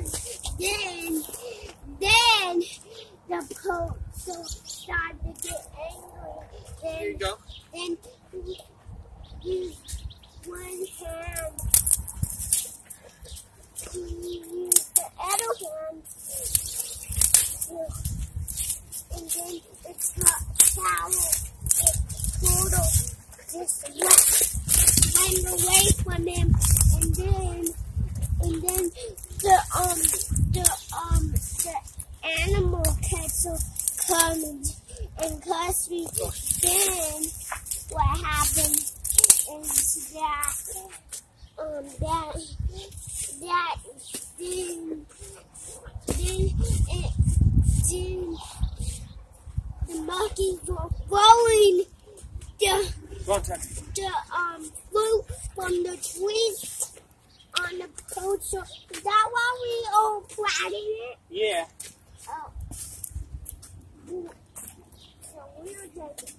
then the poacher started to get angry. Here you go. Then he used one hand. He used the other hand. And then it just went away from him. And then the animal catcher coming and cussed me. Then what happened is the monkeys were throwing the fruit from the trees on the poacher. Is that why we all planted it? Yeah. Oh. So we're taking.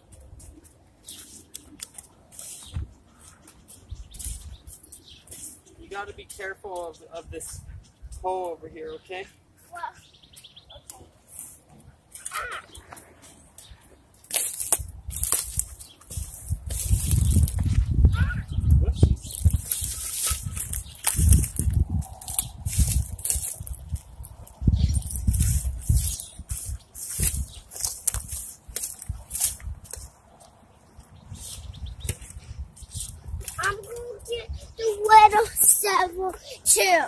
You got to be careful of this hole over here, okay? Well, okay. Ah. I'm going to get the little several too.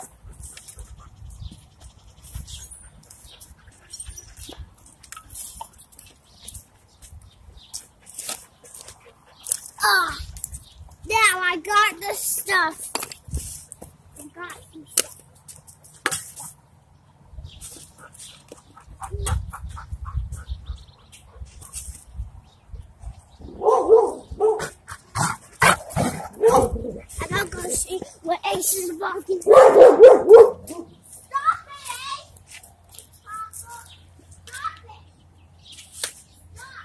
Now I got the stuff. I got some stuff. I'm gonna go see what Ace is walking. Stop it, Ace! Papa, stop it! Stop!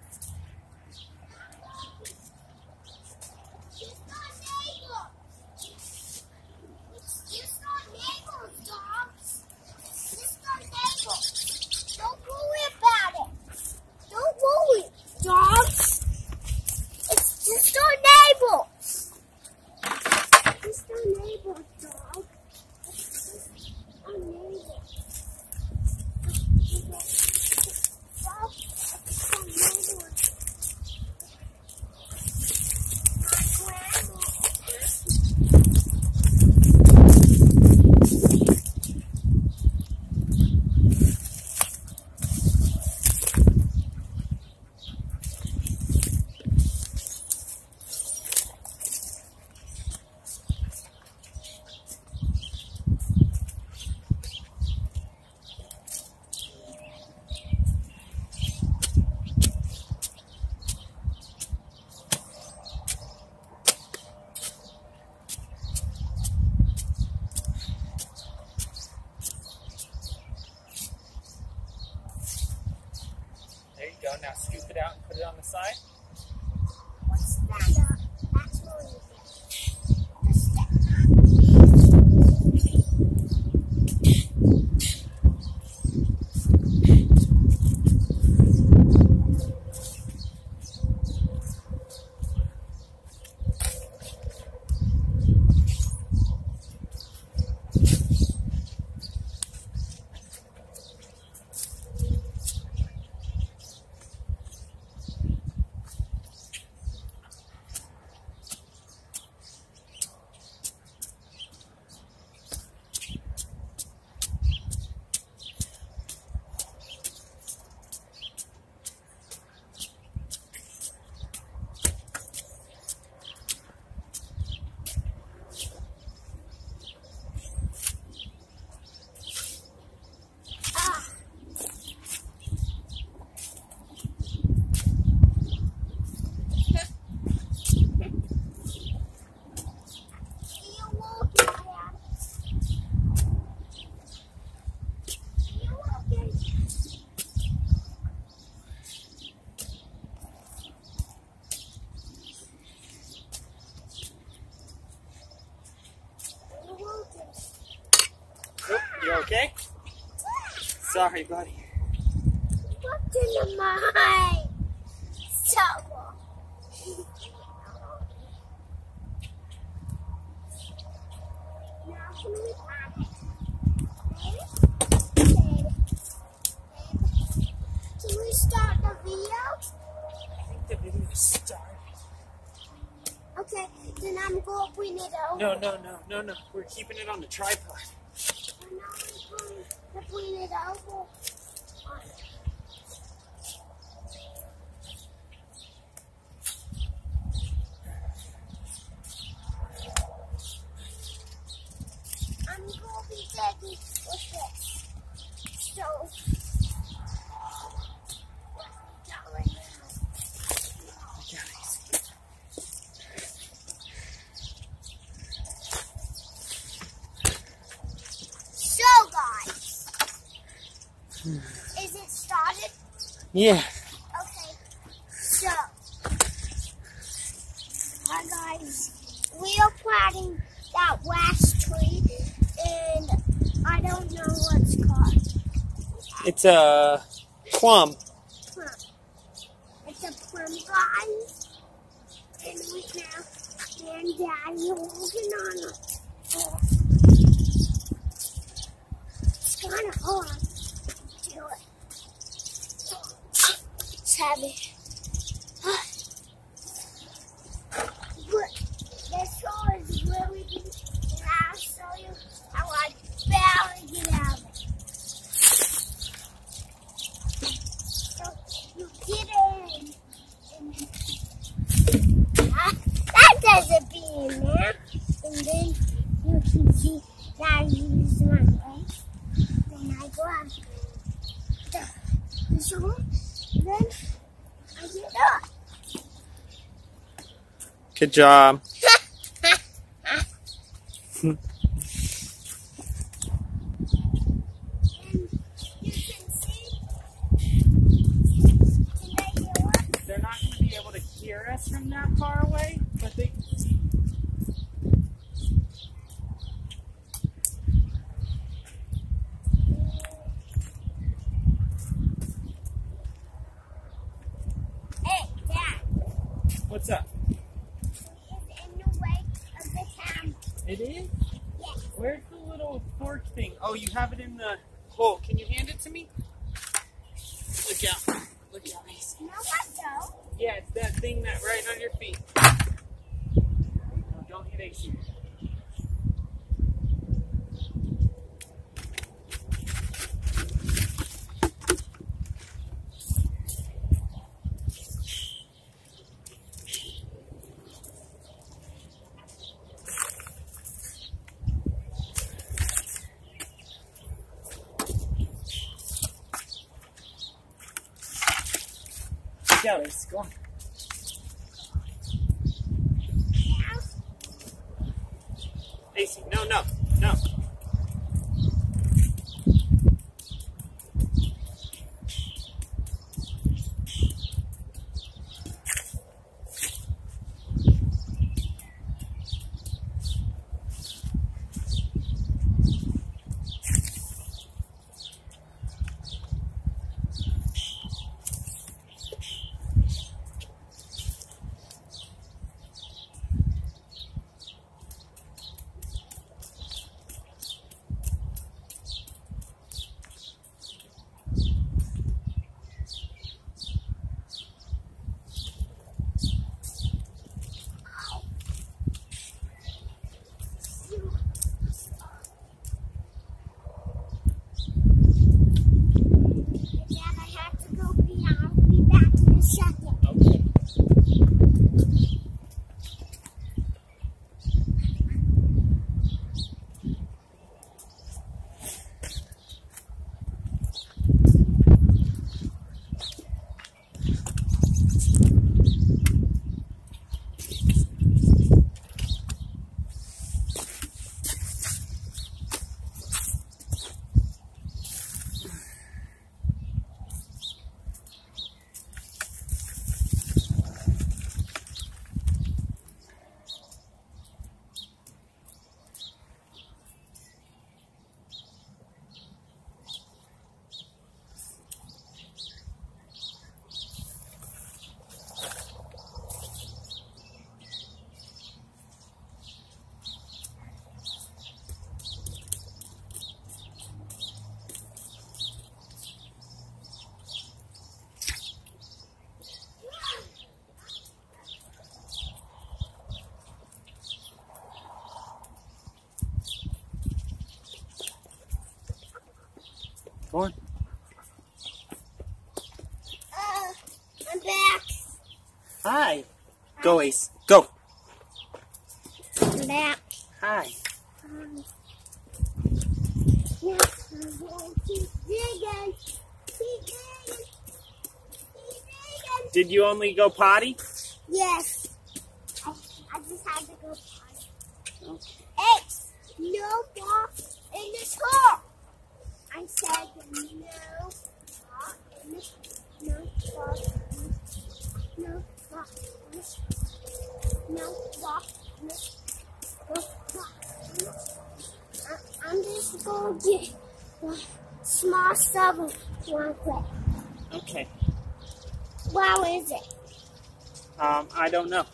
It's not neighbors. It's not neighbors, dogs. It's not neighbors. Don't worry about it. Don't worry, dogs. It's just our neighbors. It's our neighbors, dog. okay? Sorry, buddy. What's in the mind? So. Now can we pack it? Can we start the video? I think the video started. Okay, then I'm going to bring it over. No. We're keeping it on the tripod. And now I'm going to bring it over. I'm going to be ready with this. So, guys, is it started? Yeah. Okay, so, hi guys, we are planting that last tree, and I don't know what it's called. It's a plum. Plum. It's a plum, guys, and we now, me and Daddy are working on it. It's kind of hard to do it. It's heavy. But this hole is really deep, and I'll show you how I barely get out of it. So you get in, and that doesn't be in there, and then you can see that I use my legs. Then I grab the sword, then I get up. Good job. And you can see, can they hear us? They're not going to be able to hear us from that far away, but they can see. Hey, Dad, What's up? it's in the way of the town. It is? Yes. Where's the little fork thing? Oh, you have it in the hole. Can you hand it to me? Look out. Look out, Mason. No, I don't. Yeah, it's that thing that right on your feet. No, don't hit AC. Yeah, let's go on. AC, no. Go on. I'm back. Hi. Go, Ace. Go. I'm back. Hi. Now I'm going to keep digging. Keep digging. Keep digging. Did you only go potty? Yes. I just had to go potty. Okay. Hey, no more in this hole. I said no more in this. No more in this. No more in this. No more in this. No more in this. I'm just going to get one small shovel real quick. Okay. Wow, is it? I don't know.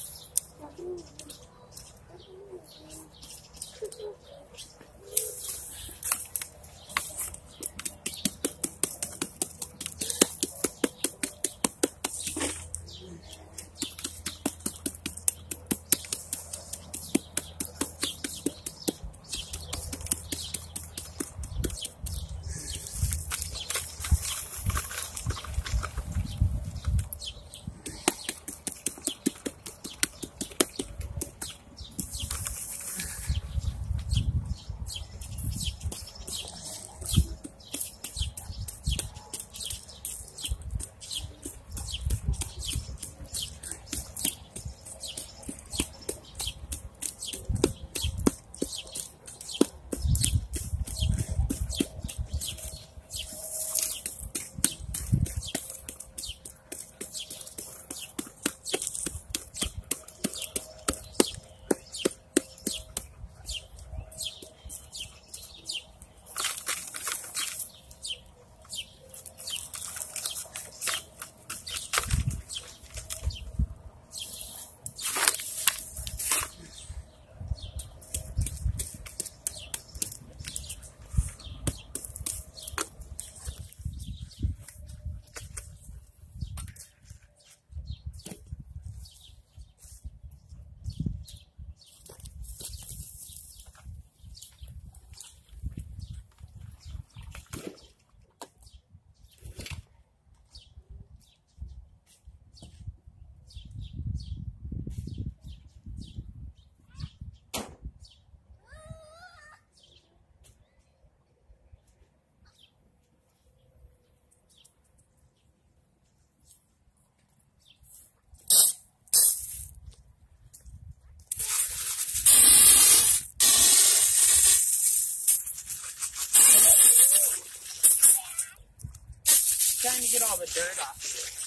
Trying to get all the dirt off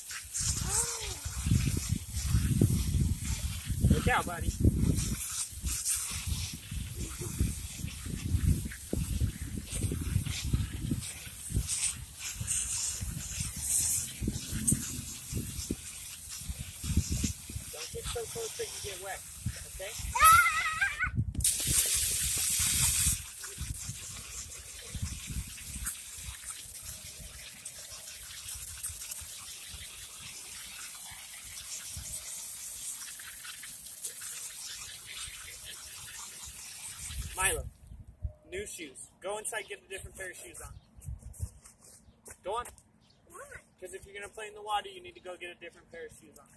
of it. Look out, buddy. Don't get so close that you get wet, okay? Milo, new shoes. Go inside, get a different pair of shoes on. Go on. Because if you're going to play in the water, you need to go get a different pair of shoes on.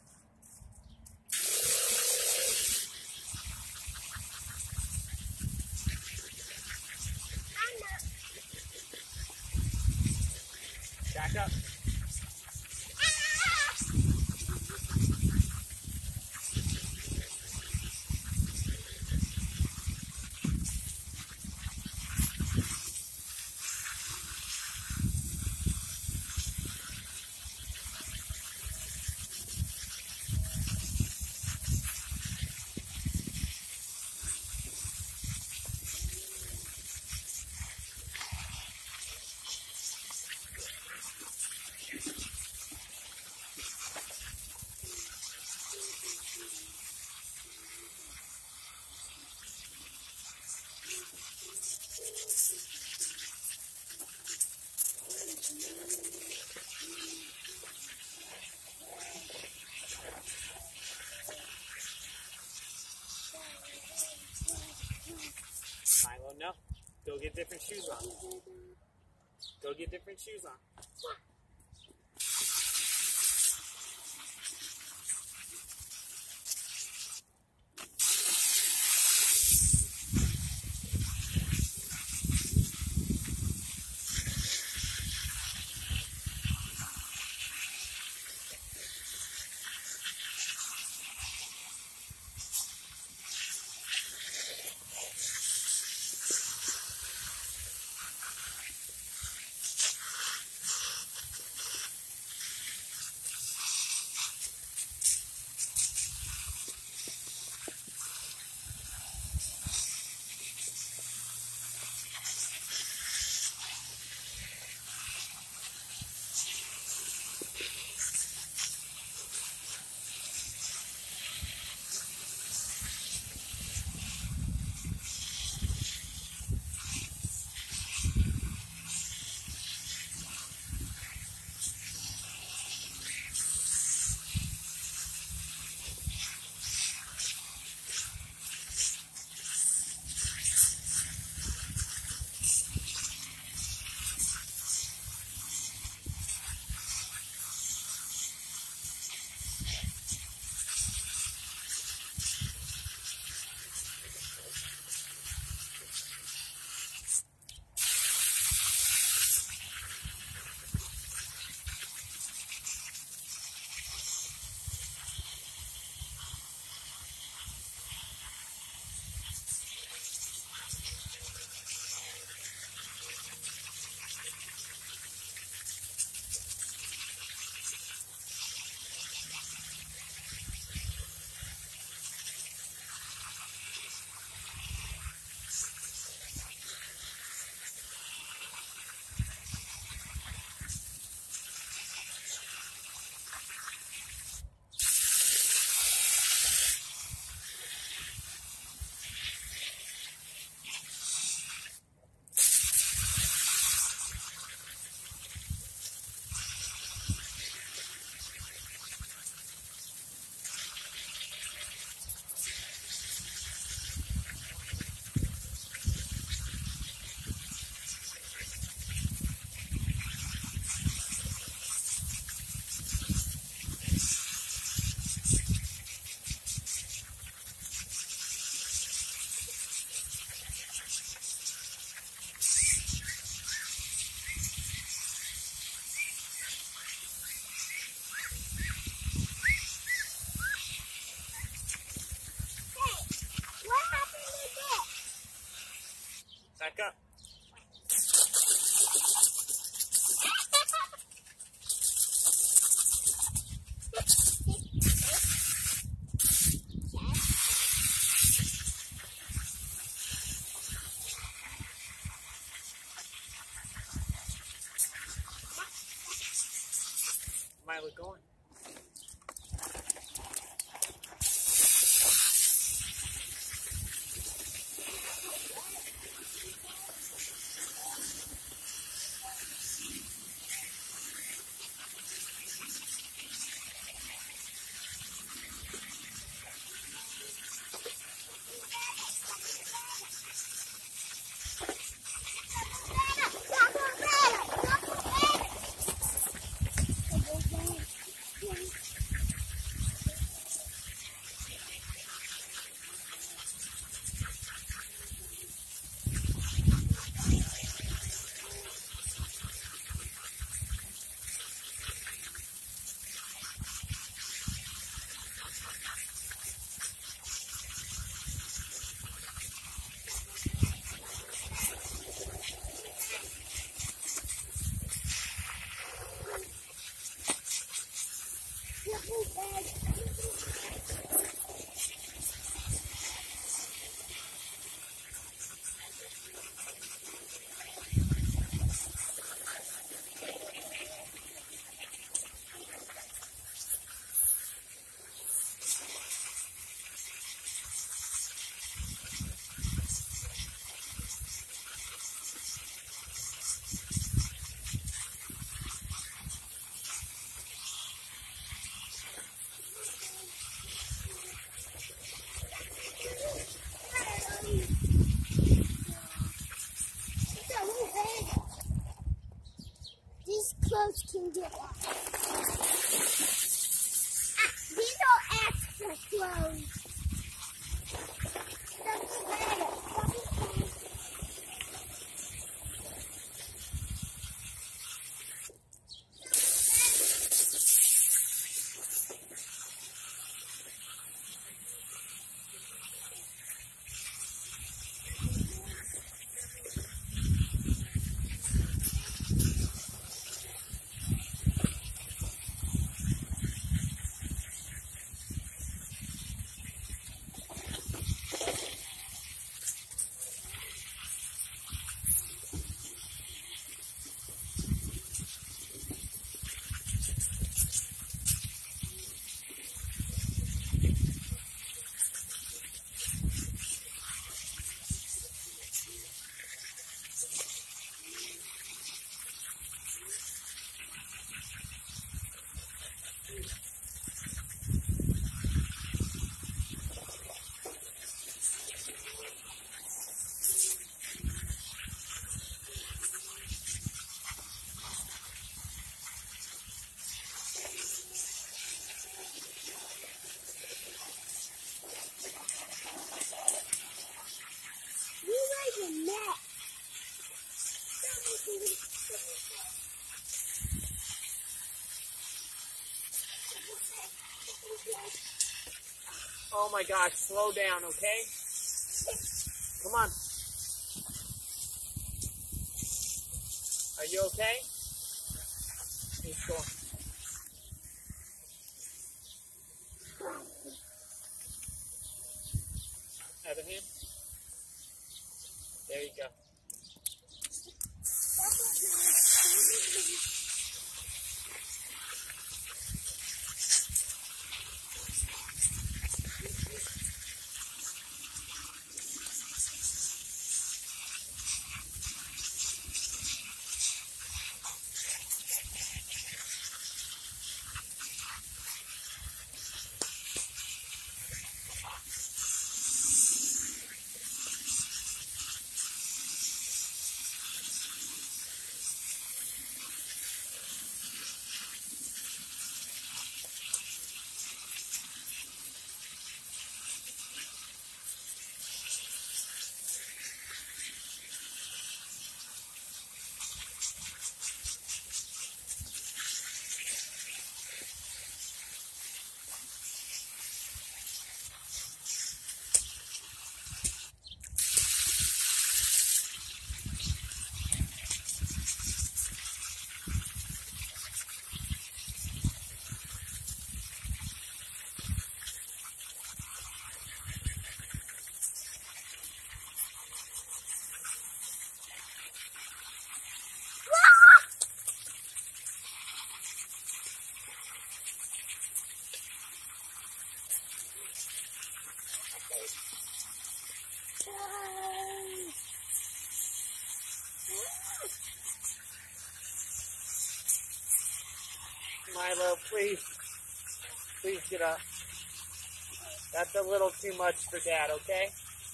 Back up. Milo, no. Go get different shoes on. Go get different shoes on. Back up. Milo, go on. shoes can get off. These are extra clothes. That's better. Oh my gosh, slow down, okay? Come on. Are you okay? Keep going. Other hand. There you go. Milo, please get up. That's a little too much for Dad, okay?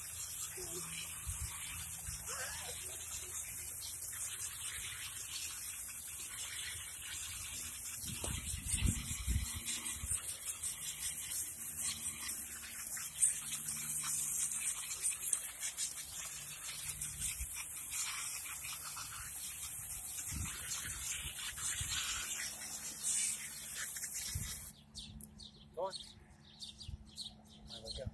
Go on. Milo, go.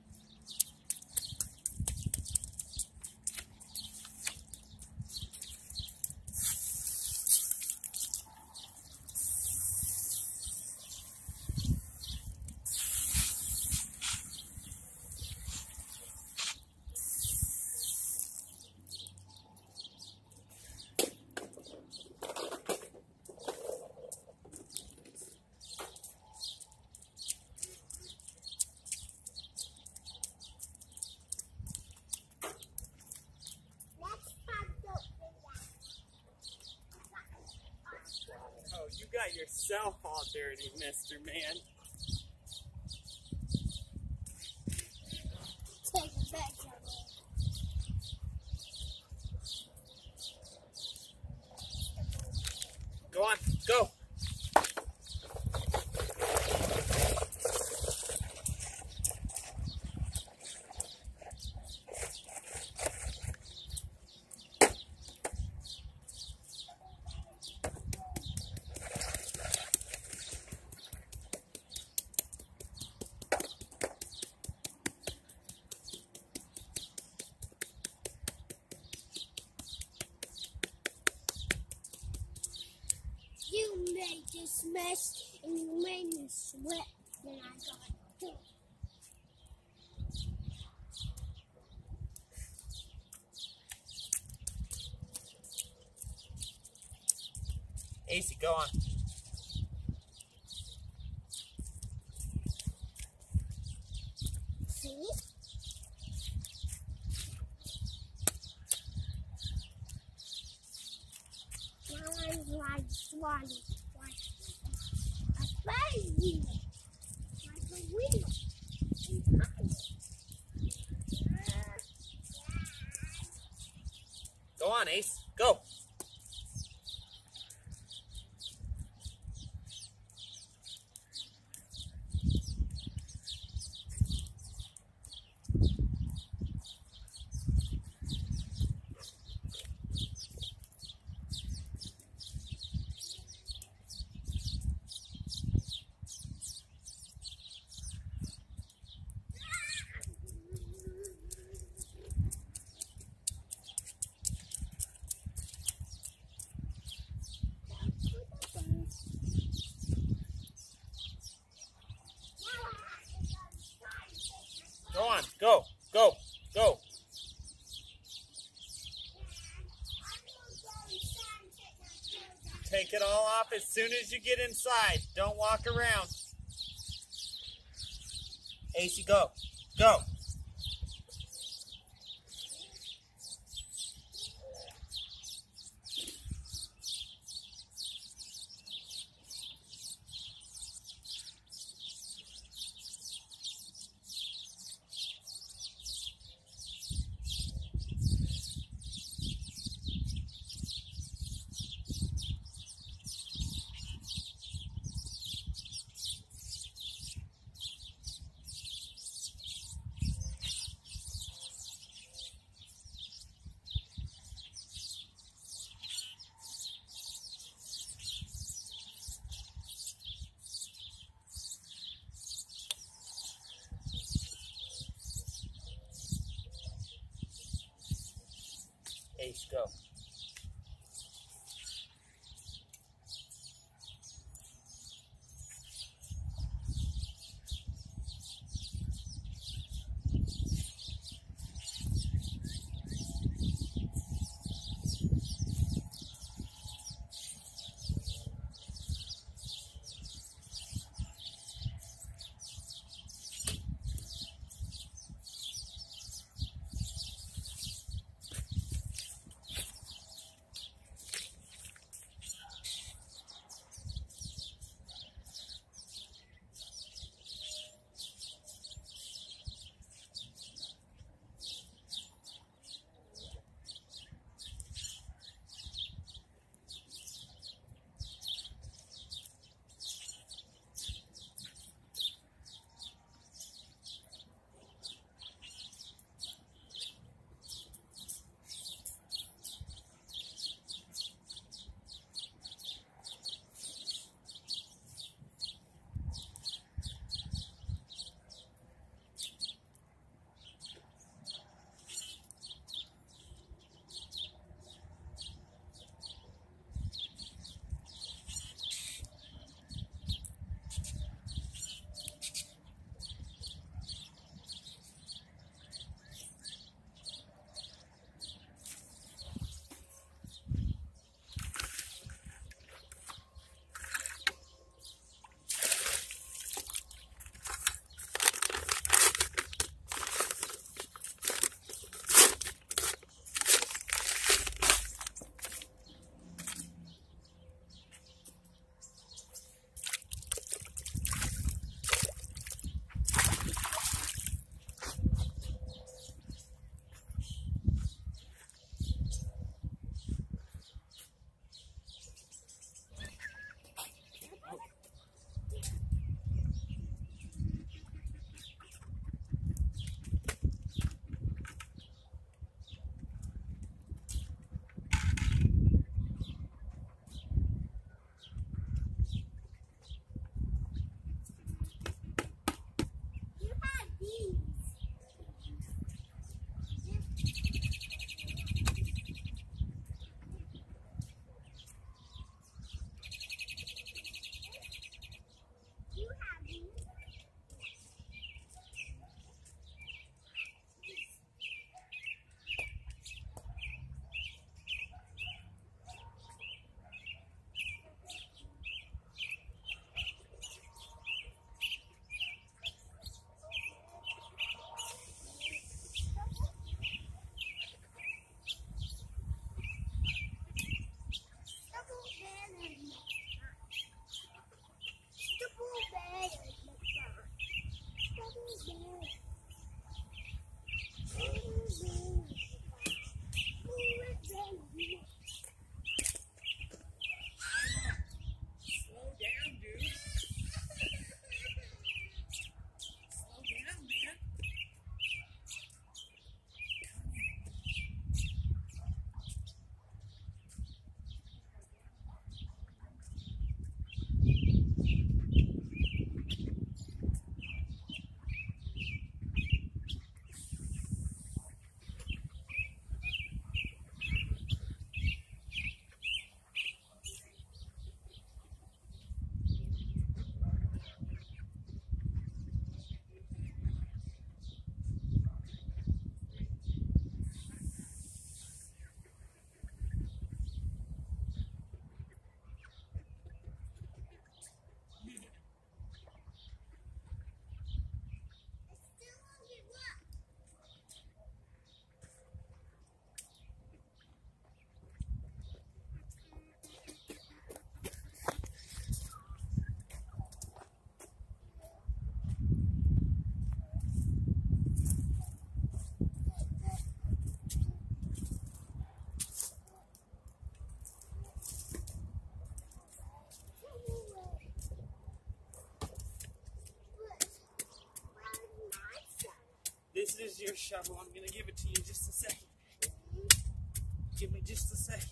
Oh, you got yourself all dirty, Mr. Man. Take it back. Go on. Go. You made this mess and you made me sweat when I got done. AC, go on. See? Now I'm like swatting like a baby. Like a wheel. Go on, Ace. Go. Go on. Go. Go. Go. Take it all off as soon as you get inside. Don't walk around. AC, go. Go. Ace, go. This is your shovel. I'm going to give it to you in just a second. Give me just a second.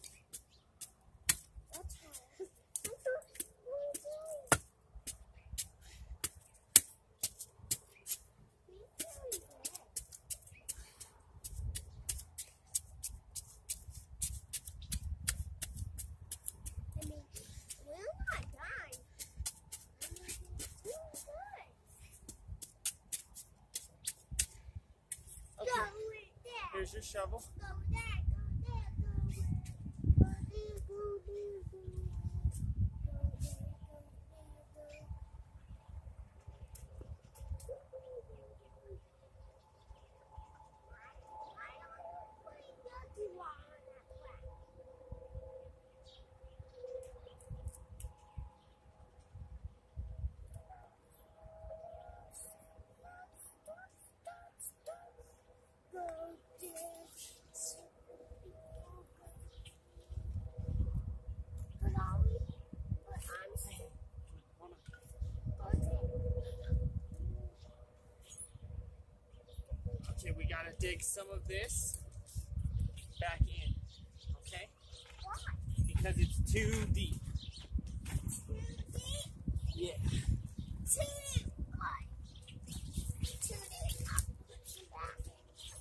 Here's your shovel. Okay, we gotta dig some of this back in, okay? Why? Because it's too deep. Too deep? Yeah. Too deep. Why? Too deep. I'll put some back in.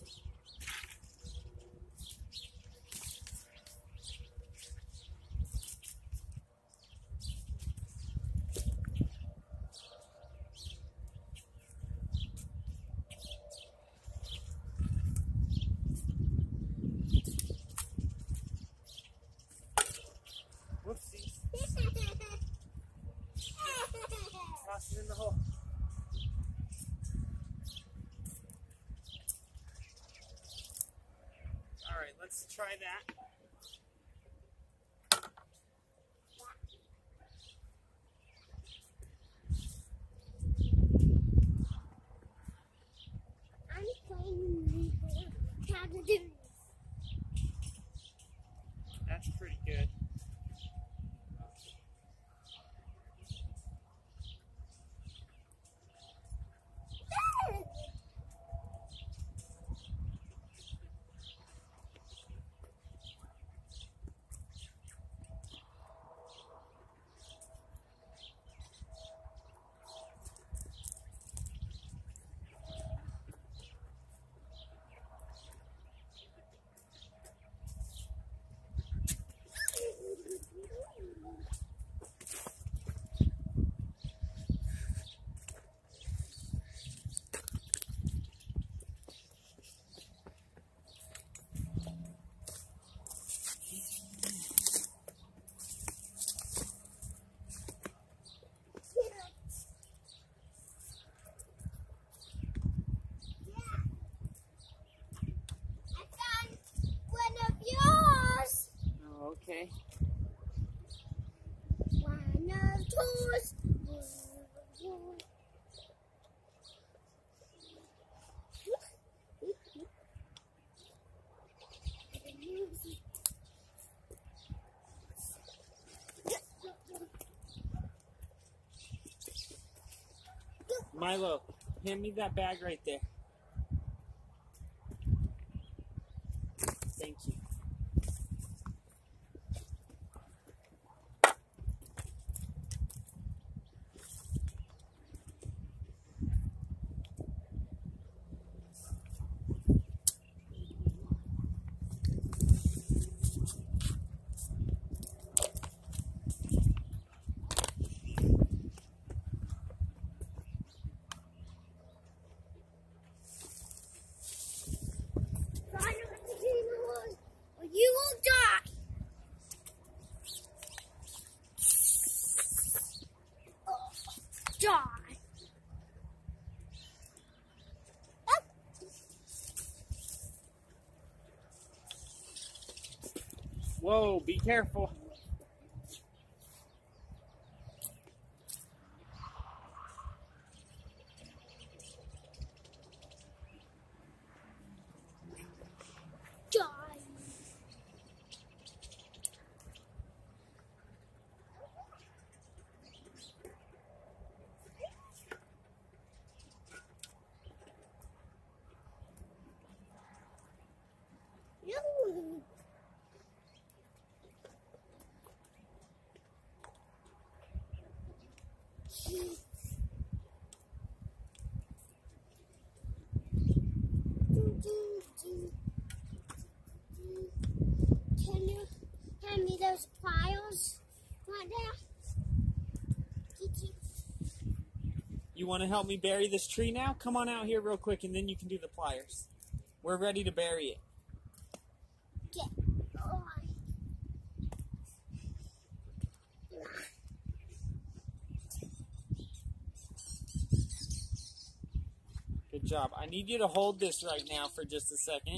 Whoopsies. Toss it in the hole. Alright, let's try that. I'm playing how to do this. That's pretty good. Okay. One of yours. Milo, hand me that bag right there. Thank you. You will die. Die. Whoa, be careful. Can you hand me those pliers right there? You want to help me bury this tree now? Come on out here real quick and then you can do the pliers. We're ready to bury it. Get on. Good job. I need you to hold this right now for just a second.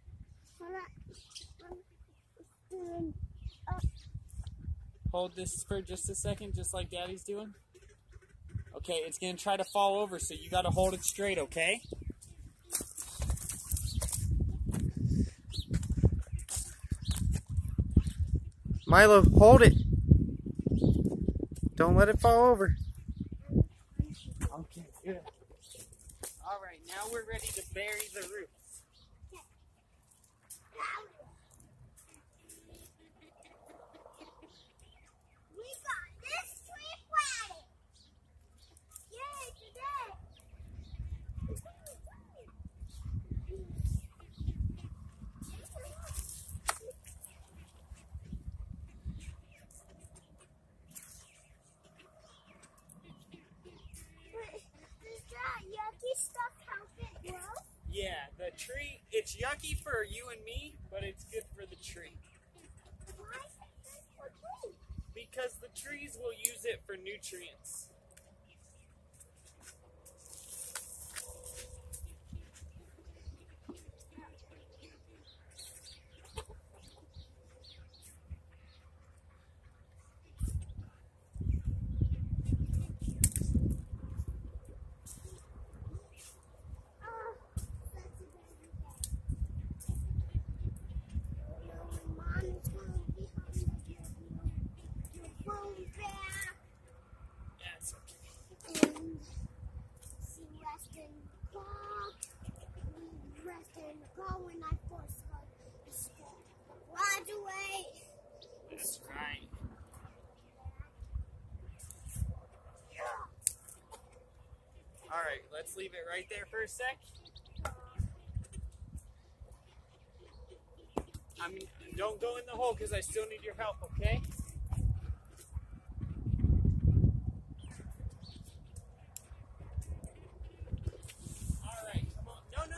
Hold this for just a second, just like Daddy's doing. Okay, it's going to try to fall over, so you got to hold it straight, okay? Milo, hold it. Don't let it fall over. Okay, good. All right, now we're ready to bury the roots. We got this tree planted. Yay, today. Does that yucky stuff help it grow? Yeah, the tree, it's yucky for you and me, but it's good for the tree. Why is it good for me? Because the trees will use it for nutrients. That's okay. And she rested in the car. We rested in the car when I first got to school. Graduate. That's right. All right, let's leave it right there for a sec. Don't go in the hole because I still need your help, okay? All right, come on. No.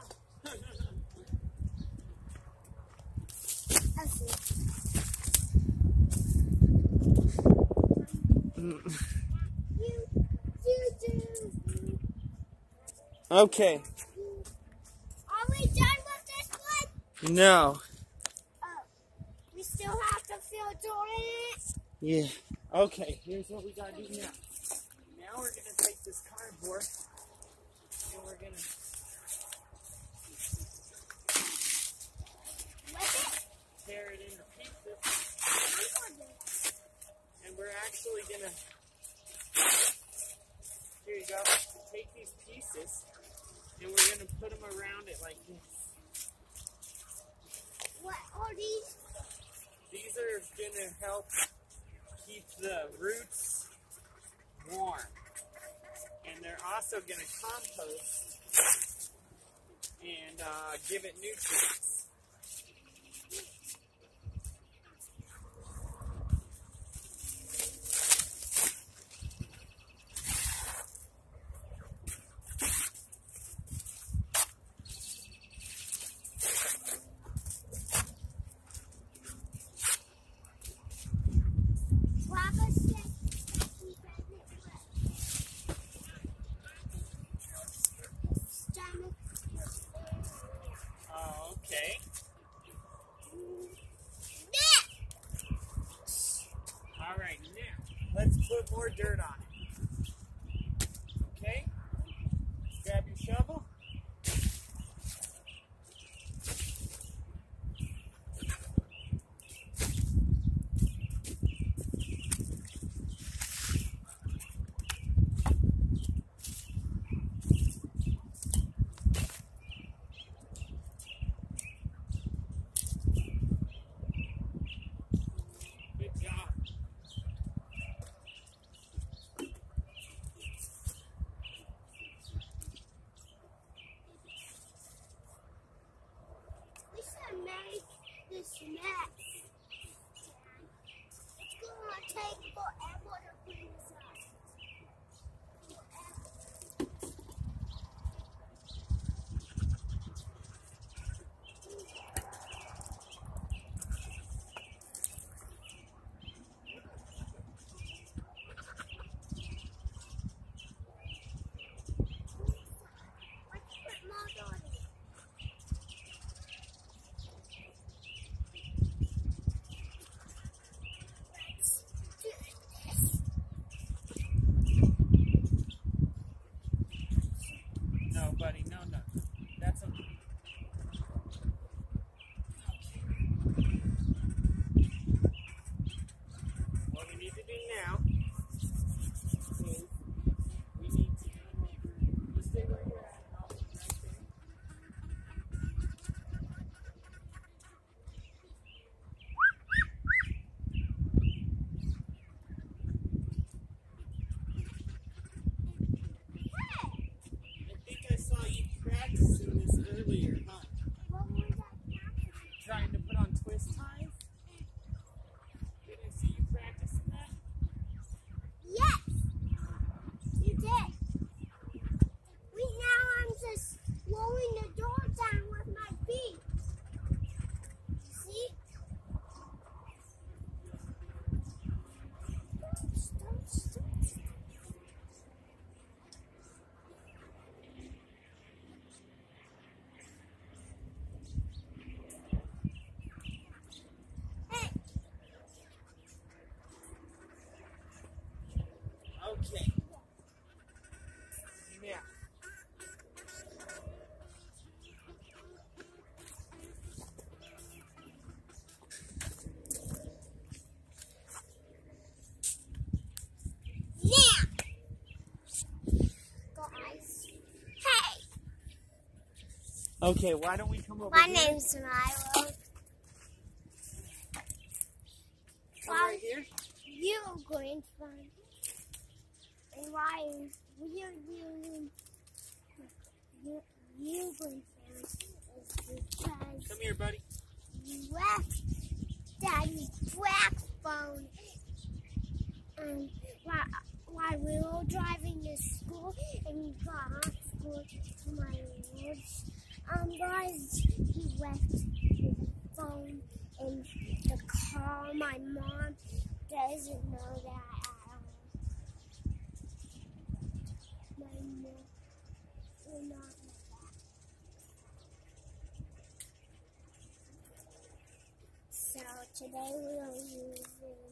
Okay. Are we done with this one? No. Oh, we still have to filter it. Yeah. Okay, here's what we gotta do now. Now we're gonna take this cardboard and we're gonna tear it into pieces. And we're actually gonna, here you go, take these pieces and we're gonna put them around it like this. What are these? These are gonna help keep the roots warm. And they're also gonna compost and give it nutrients. Okay. All right, now let's put more dirt on it. Okay? Grab your shovel. Good job. Okay, why don't we come over My here? name's Milo. Come right here. You're going fun. And why you're going fun is because Come here, buddy. you left Daddy's black phone. And while we were driving to school and we got off school to my words, guys, he left his phone in the car. My mom doesn't know that at all. My mom will not know that. So today we'll use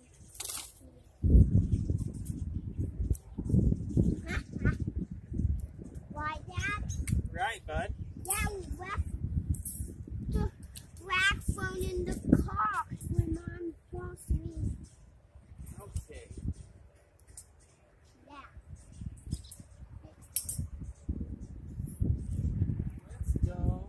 why, Dad? Right, bud. Yeah, we left the black phone in the car when Mom lost me. Okay. Yeah. Let's go.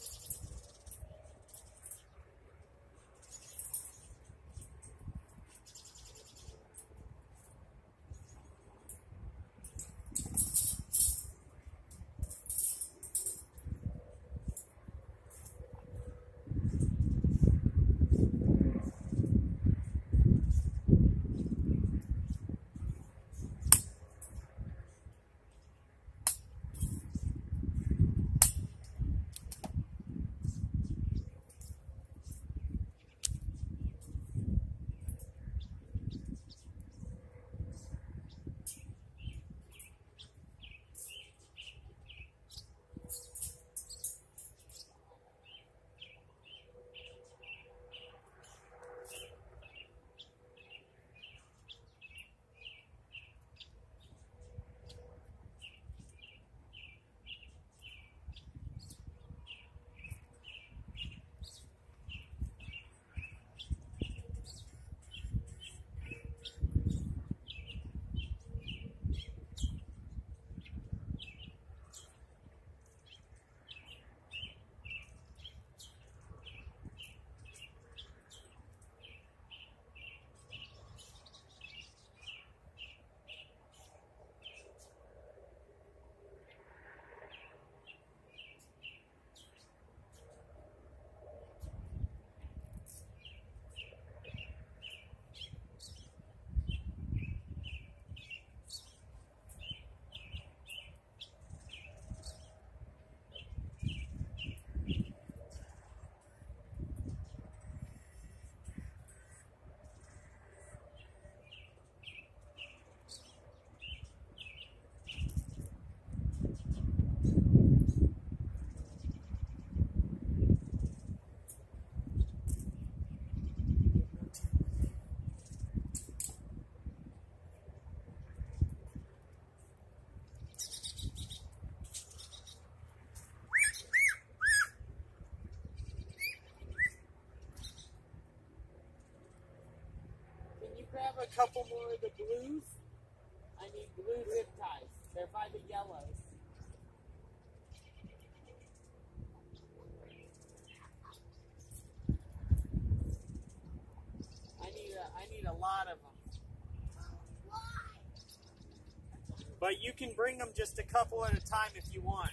Grab a couple more of the blues. I need blue zip ties. They're by the yellows. I need a lot of them. But you can bring them just a couple at a time if you want.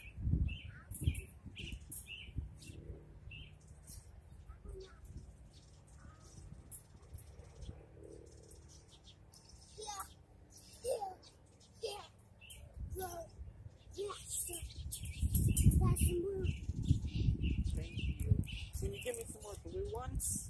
Thank you. Can you give me some more blue ones?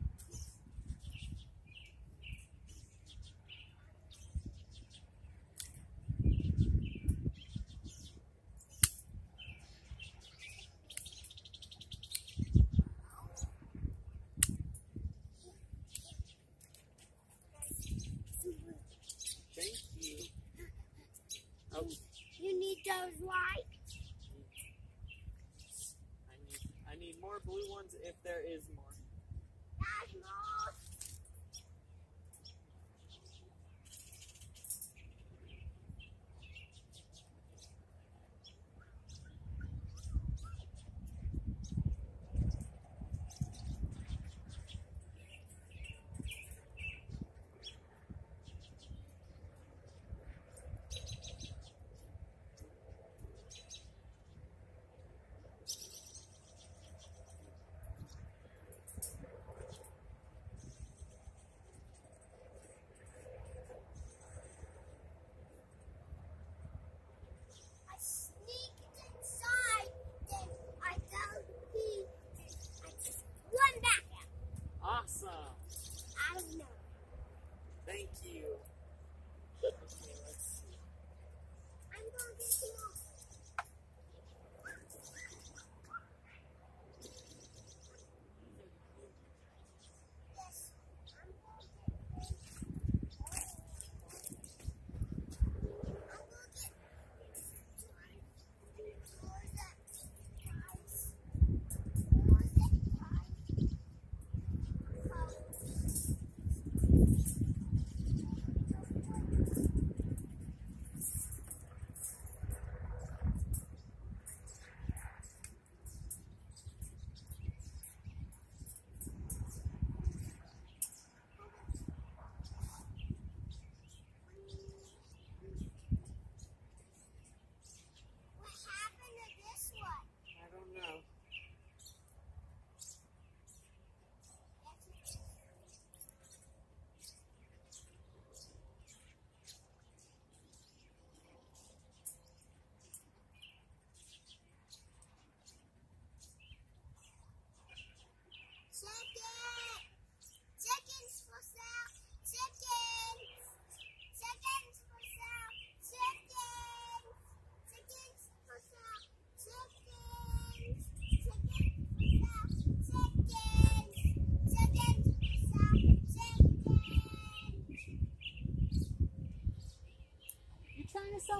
Thank you. Oh. You need those white? I need more blue ones if there is more. That's more.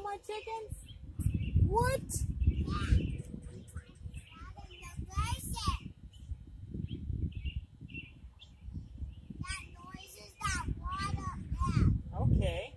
more chickens? What? Okay.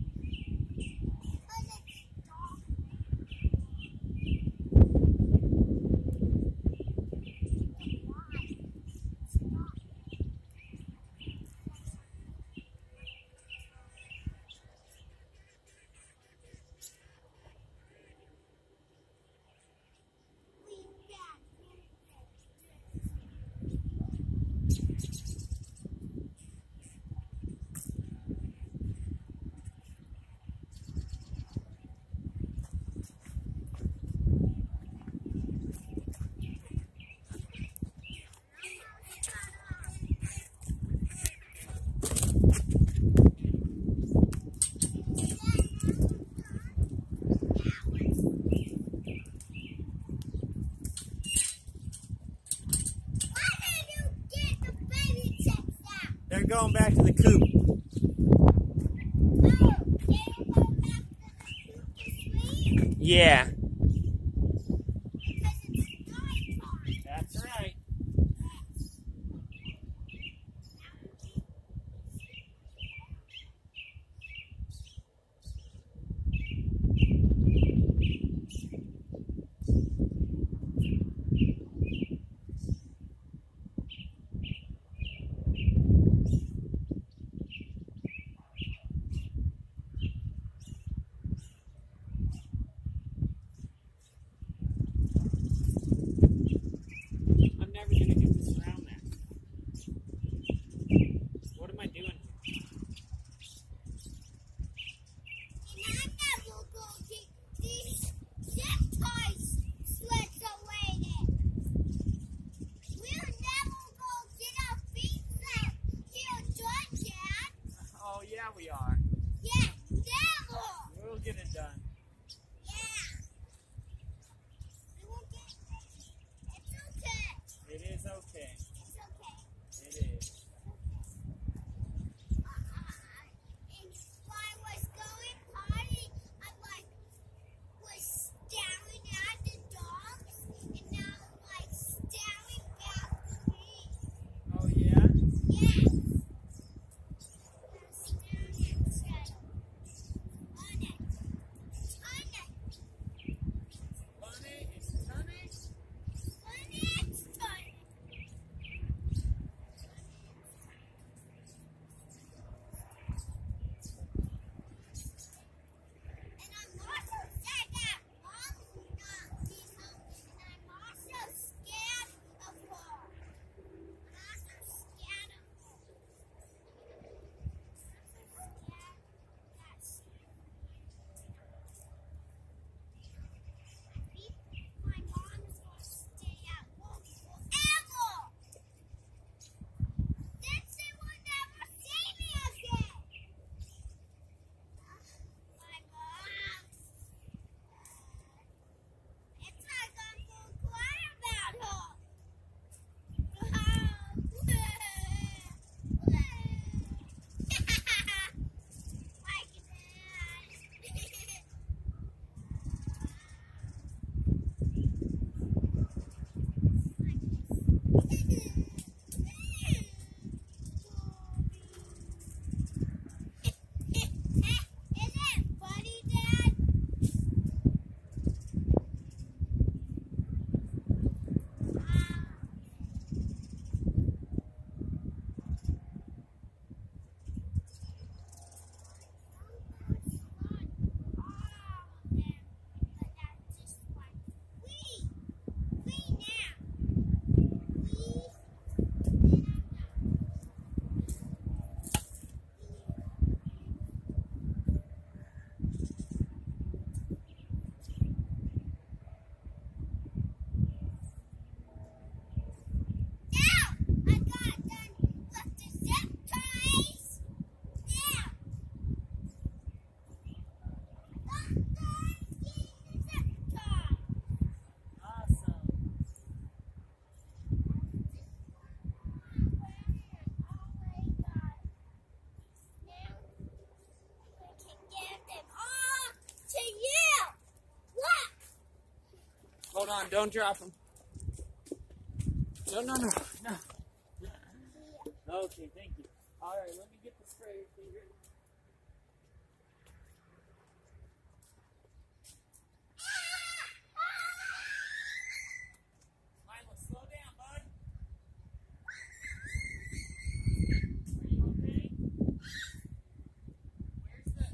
They're going back to the coop. Yeah. That's right. I'm never going to get this around there. What am I doing? Oh, yeah, we are. Yeah, never. We'll get it done. It is okay. It is. While I was going potty, I was staring at the dogs, and now I'm staring back at me. Oh, yeah? Yes. I'm staring at on, don't drop them. No. Okay, thank you. All right, let me get the sprayer finger. Milo, slow down, bud. Are you okay? Where's the...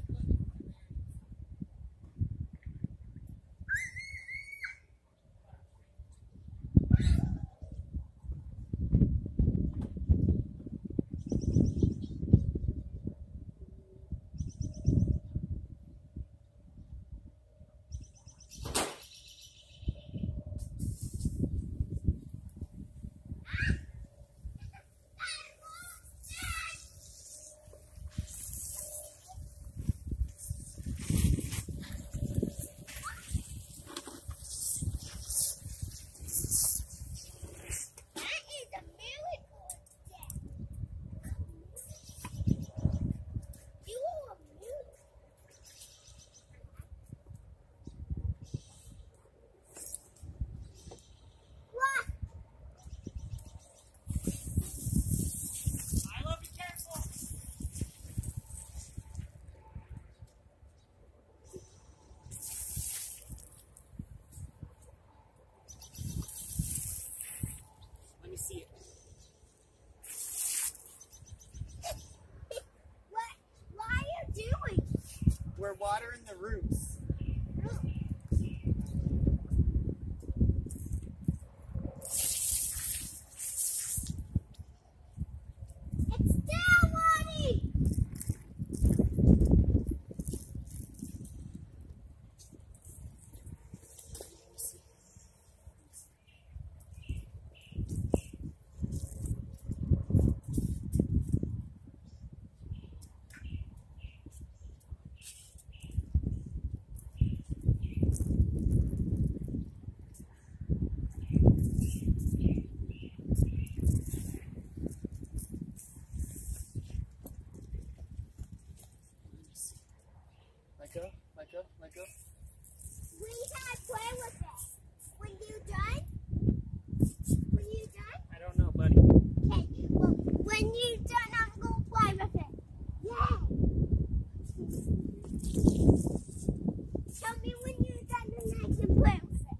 See it. What are you doing? We're watering the roots. It's still muddy. Let go. We had play with it. When you done? I don't know, buddy. Okay, well, when you done, I'm going to play with it. Yeah. Tell me when you're done and I can play with it.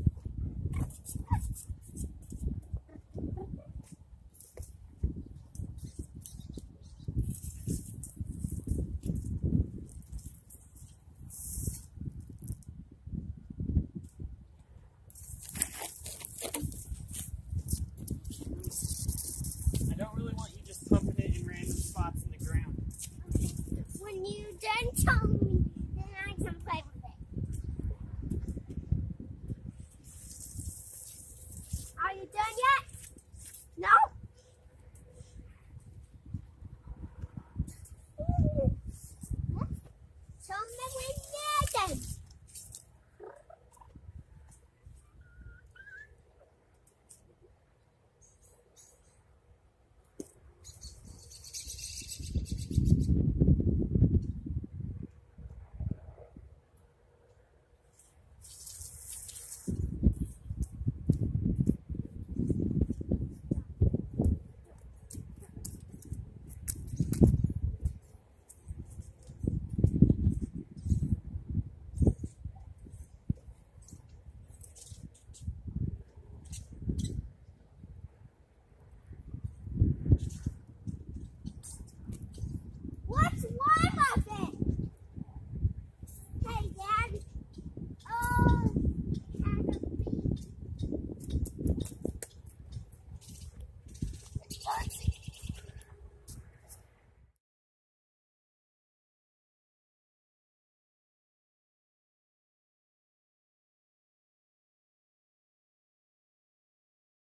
I don't really want you just pumping it in random spots in the ground. Okay. When you done, tell me, then I can play with it. Are you done yet? No?